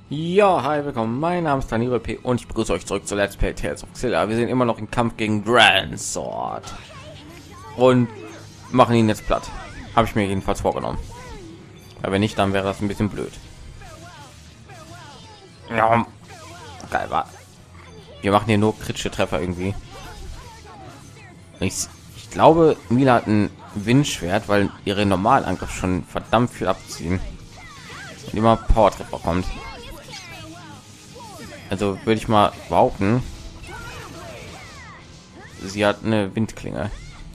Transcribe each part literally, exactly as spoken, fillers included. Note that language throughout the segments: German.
Ja, hi, willkommen. Mein Name ist Daniel P. und ich begrüße euch zurück zu Let's Play Tales of Xillia. Wir sind immer noch im Kampf gegen Grand Sword und machen ihn jetzt platt. Habe ich mir jedenfalls vorgenommen. Aber wenn nicht, dann wäre das ein bisschen blöd. Ja, geil war. Wir machen hier nur kritische Treffer irgendwie. Ich, ich glaube, Mila hat ein Windschwert, weil ihre normalen Angriff schon verdammt viel abziehen und immer Power Treffer kommt. Also würde ich mal behaupten, sie hat eine Windklinge.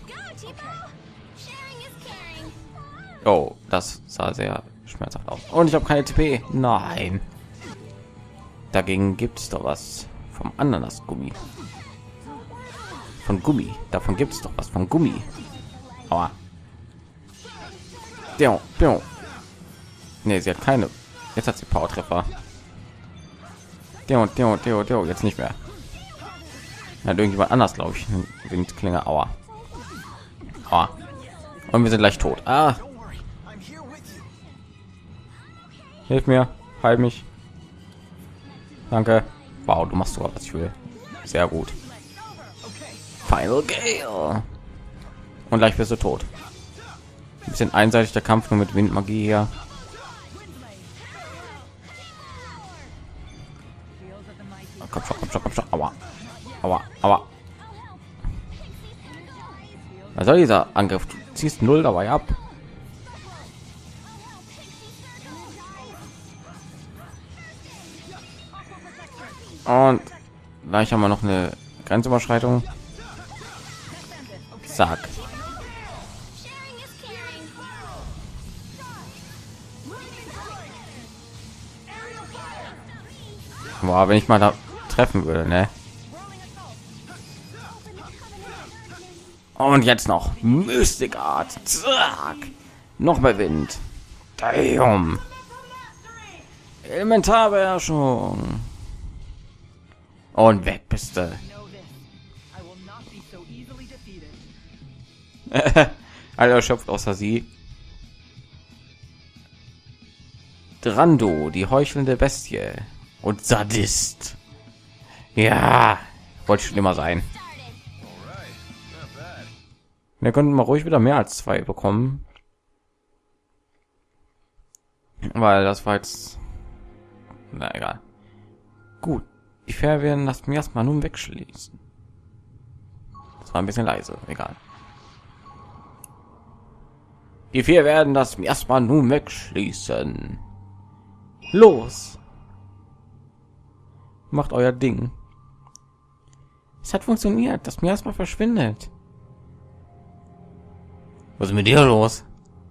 Oh, das sah sehr schmerzhaft aus. Und ich habe keine T P. Nein. Dagegen gibt es doch was vom Ananasgummi. Von Gummi. Davon gibt es doch was von Gummi. Aber nee, sie hat keine. Jetzt hat sie Power Treffer. Der der der der jetzt nicht mehr. Hat irgendjemand anders, glaube ich, eine Windklinge. Aua. Aua. Und wir sind gleich tot. Ah. Hilf mir, heil mich. Danke. Wow, du machst sogar, was ich will. Sehr gut. Final Gale. Und gleich bist du tot. Ein bisschen einseitig der Kampf nur mit Windmagie hier. Komm schon, komm schon, komm schon. Aua. Aua, aua. Was soll dieser Angriff? Du ziehst null dabei ab. Und gleich haben wir noch eine Grenzüberschreitung. Zack. Boah, wenn ich mal da treffen würde, ne? Und jetzt noch Mystic Art. Zack. Noch mehr Wind. Damn. Elementarbeherrschung. Und weg bist du. Alter, schöpft außer sie. Drando, die heuchelnde Bestie und Sadist. Ja, wollte ich schon immer sein. Wir könnten mal ruhig wieder mehr als zwei bekommen, weil das war jetzt, na egal. Gut, die Fährwehren lassen wir erstmal nun wegschließen. Das war ein bisschen leise, egal. Die vier werden das erstmal nun wegschließen. Los, macht euer Ding. Es hat funktioniert, das Miasma verschwindet. Was ist mit dir los?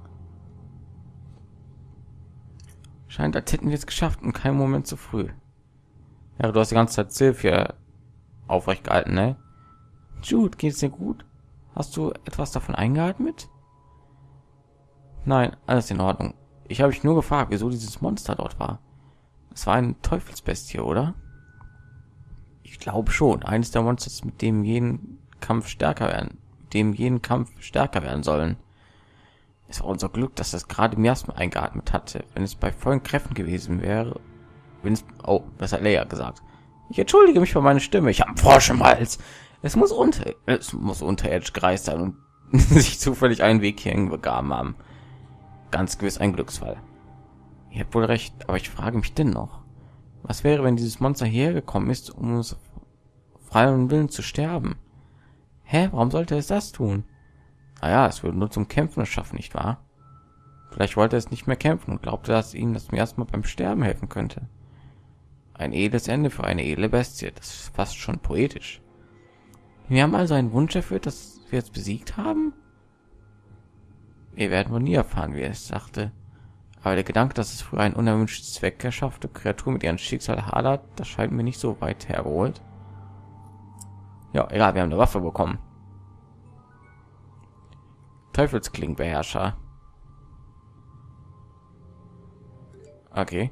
Scheint, als hätten wir es geschafft und keinen Moment zu früh. Ja, du hast die ganze Zeit Silvia aufrecht gehalten, ne? Jude, geht's dir gut? Hast du etwas davon eingeatmet? Nein, alles in Ordnung. Ich habe mich nur gefragt, wieso dieses Monster dort war. Es war eine Teufelsbestie, oder? Ich glaube schon. Eines der Monster, mit dem jeden Kampf stärker werden, mit dem jeden Kampf stärker werden sollen. Es war unser Glück, dass das gerade Miasma eingeatmet hatte. Wenn es bei vollen Kräften gewesen wäre, wenn es, oh, das hat Leia gesagt. Ich entschuldige mich für meine Stimme. Ich habe einen Frosch im Hals. Es muss unter, es muss unterirdisch gereist sein und sich zufällig einen Weg hierhin begaben haben. Ganz gewiss ein Glücksfall. Ihr habt wohl recht, aber ich frage mich dennoch, was wäre, wenn dieses Monster hierher gekommen ist, um uns freien Willen zu sterben? Hä, warum sollte es das tun? Naja, es würde nur zum Kämpfen es schaffen, nicht wahr? Vielleicht wollte es nicht mehr kämpfen und glaubte, dass ihm das erstmal beim Sterben helfen könnte. Ein edles Ende für eine edle Bestie, das ist fast schon poetisch. Wir haben also einen Wunsch erfüllt, dass wir es besiegt haben? Wir werden wohl nie erfahren, wie er es sagte. Aber der Gedanke, dass es früher ein unerwünschtes Zweck erschaffte Kreatur mit ihrem Schicksal hadert, das scheint mir nicht so weit hergeholt. Ja, egal, wir haben eine Waffe bekommen. Teufelsklingenbeherrscher. Okay.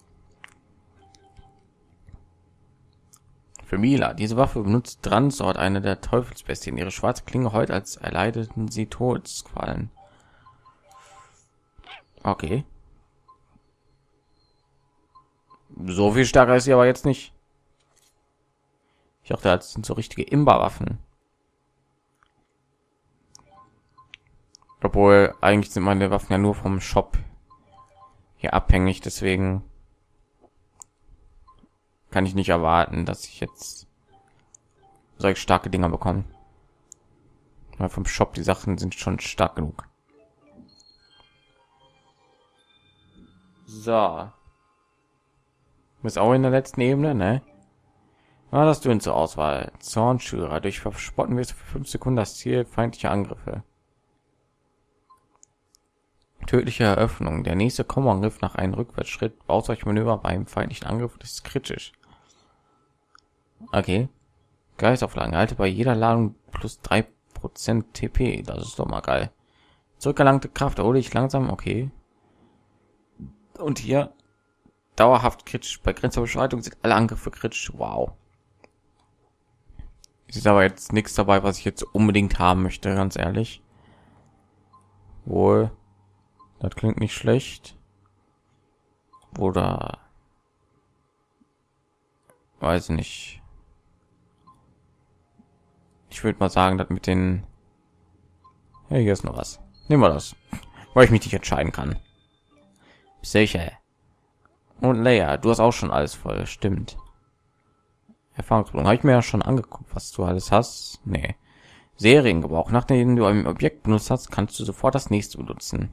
Für Mila, diese Waffe benutzt Dransort, eine der Teufelsbestien. Ihre schwarze Klinge heute, als erleideten sie Todesqualen. Okay. So viel stärker ist sie aber jetzt nicht. Ich dachte, das sind so richtige Imba-Waffen. Obwohl, eigentlich sind meine Waffen ja nur vom Shop hier abhängig, deswegen kann ich nicht erwarten, dass ich jetzt solche starke Dinger bekomme. Weil vom Shop die Sachen sind schon stark genug. So. Ist auch in der letzten Ebene, ne? Was hast du denn zur Auswahl? Zornschürer. Durch Verspotten wirst du für fünf Sekunden das Ziel feindlicher Angriffe. Tödliche Eröffnung. Der nächste Komboangriff nach einem Rückwärtsschritt. Ausweichmanöver beim feindlichen Angriff ist kritisch. Okay. Geistauflagen. Halte bei jeder Ladung plus drei Prozent T P. Das ist doch mal geil. Zurückerlangte Kraft. Erhole ich langsam. Okay. Und hier dauerhaft kritisch. Bei Grenzüberschreitung sind alle Angriffe kritisch. Wow. Ist aber jetzt nichts dabei, was ich jetzt unbedingt haben möchte, ganz ehrlich. Wohl. Das klingt nicht schlecht. Oder weiß nicht. Ich würde mal sagen, dass mit den hey, hier ist noch was. Nehmen wir das, weil ich mich nicht entscheiden kann. Sicher. Und Leia, du hast auch schon alles voll, stimmt. Erfahrungsbogen habe ich mir ja schon angeguckt, was du alles hast. Nee. Seriengebrauch. Nachdem du ein Objekt benutzt hast, kannst du sofort das nächste benutzen.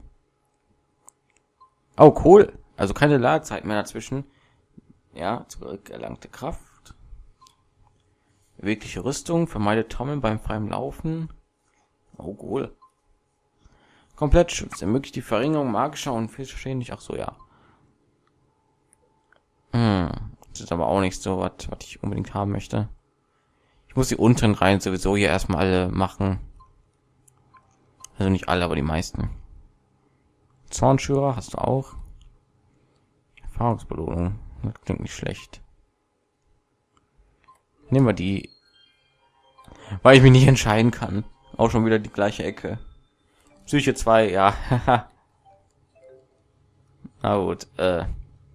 Oh, cool. Also keine Ladezeit mehr dazwischen. Ja, zurückerlangte Kraft. Bewegliche Rüstung. Vermeidet Trommeln beim freien Laufen. Oh, cool. Komplettschutz. Ermöglicht die Verringerung magischer und physischer. Ach so, ja. Hm. Das ist aber auch nicht so was, was ich unbedingt haben möchte. Ich muss die unteren Reihen sowieso hier erstmal alle machen. Also nicht alle, aber die meisten. Zornschürer hast du auch. Erfahrungsbelohnung. Das klingt nicht schlecht. Nehmen wir die. Weil ich mich nicht entscheiden kann. Auch schon wieder die gleiche Ecke. Psyche zwei, ja. Na gut, äh.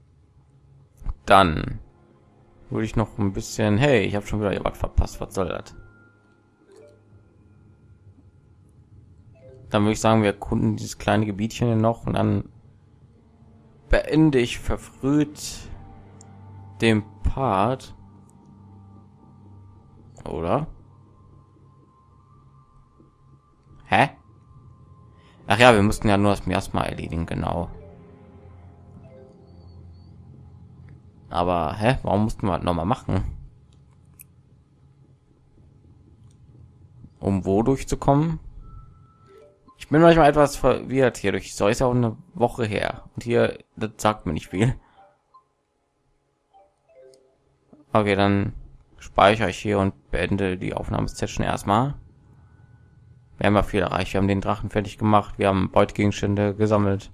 Dann würde ich noch ein bisschen, hey, ich habe schon wieder was verpasst, was soll das? Dann würde ich sagen, wir erkunden dieses kleine Gebietchen noch und dann beende ich verfrüht den Part. Oder? Hä? Ach ja, wir mussten ja nur das Miasma erledigen, genau. Aber, hä? Warum mussten wir noch mal machen? Um wo durchzukommen? Ich bin manchmal etwas verwirrt hier durch. So ist ja auch eine Woche her. Und hier, das sagt mir nicht viel. Okay, dann speichere ich hier und beende die Aufnahmesession erstmal. Wir haben ja viel erreicht. Wir haben den Drachen fertig gemacht. Wir haben Beutegegenstände gesammelt.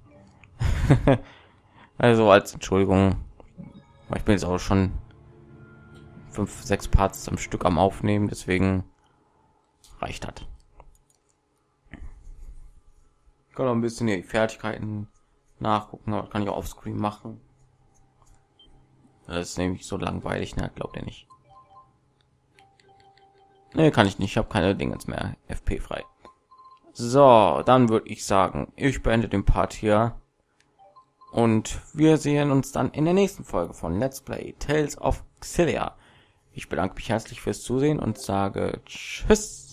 Also als Entschuldigung. Ich bin jetzt auch schon fünf, sechs Parts am Stück am Aufnehmen, deswegen reicht das. Ich kann noch ein bisschen die Fertigkeiten nachgucken, aber kann ich auch offscreen machen. Das ist nämlich so langweilig, ne? Glaubt ihr nicht? Ne, kann ich nicht. Ich habe keine Dinge mehr F P frei. So, dann würde ich sagen, ich beende den Part hier. Und wir sehen uns dann in der nächsten Folge von Let's Play Tales of Xillia. Ich bedanke mich herzlich fürs Zusehen und sage Tschüss.